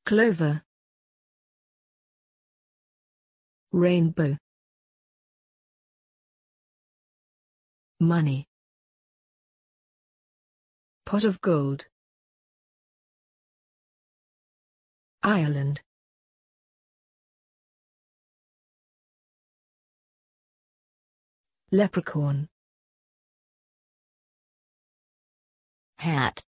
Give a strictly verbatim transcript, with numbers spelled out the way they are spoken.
Clover. Rainbow. Money. Pot of gold. Ireland. Leprechaun. Hat.